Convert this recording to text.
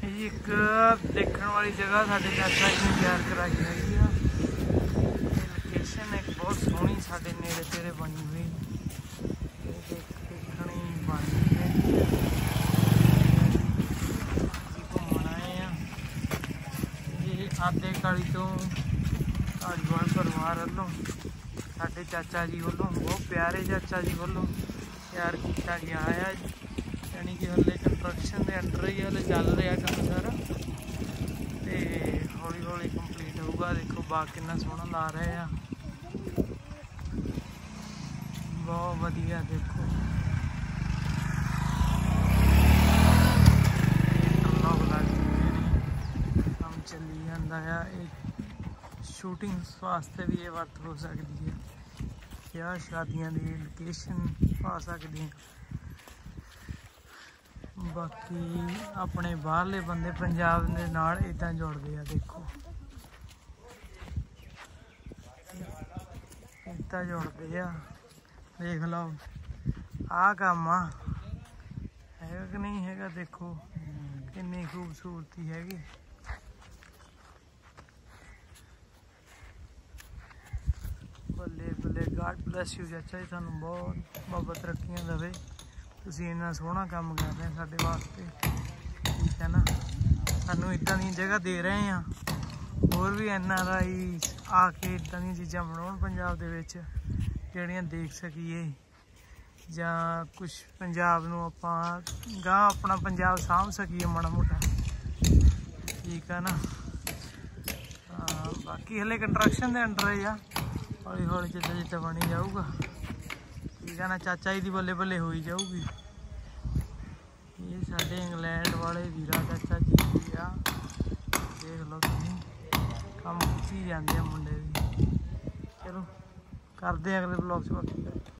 एक देखने वाली जगह साढ़े चाचा जी ने तैयार कराई हैगी आ। लोकेशन एक बहुत सोहनी साढ़े नेड़े तेड़े बनी हुई देखनी बनी है घूमन आए हैं। ये आदे काली तो धालीवाल परिवार वालों साढ़े चाचा जी वालों बहुत प्यारे चाचा जी वालों तैयार किया गया है। यानी कि हले कंस्ट्रक्शन के अंडर ही हले चल रहा काम सारा तो हौली हौली कंप्लीट होगा। देखो बाग कितना सोहना ला रहे हैं, बहुत वधिया। देखो काम चली जाता है। शूटिंग वास्ते भी ये वर्त हो सकती है, ब्याह शादियां की लोकेशन पा सकती है। बाकी अपने बाहरले बंदे पंजाब के नाल इदां जुड़ते हैं। देखो इदां जुड़ते हैं, देख लो आ काम है कि नहीं है। देखो कितनी खूबसूरती हैगी। बल्ले बल्ले गॉड ब्लैस यू चाचा जी, थानू बहुत बाबा तरक्कियां देवे। तुसीं इन्ना सोहना काम कर रहे हैं साडे वास्ते, ठीक है ना। सानू इदां दी जगह दे रहे हैं, होर भी NRI आके इदां दी चीज़ां बनाउण पंजाब दे विच जिहड़ियां देख सकीए, जां कुछ पंजाब नूं आपां गां अपना पंजाब साਂਭ सकीए माड़ा मोटा, ठीक है ना। बाकी हले कंस्ट्रक्शन के अंडर ही आ, हौली हौली जिद्दां जिद्दां बनी जाऊगा, ठीक है ना। चाचा जी की बल्ले बल्ले हो ही जाऊगी। ये साढ़े इंग्लैंड वाले वीरा चाचा जी आ, देख लो तुम काम खिंची जाते हैं मुंडे भी। चलो करते हैं अगले ब्लॉग च बाकी।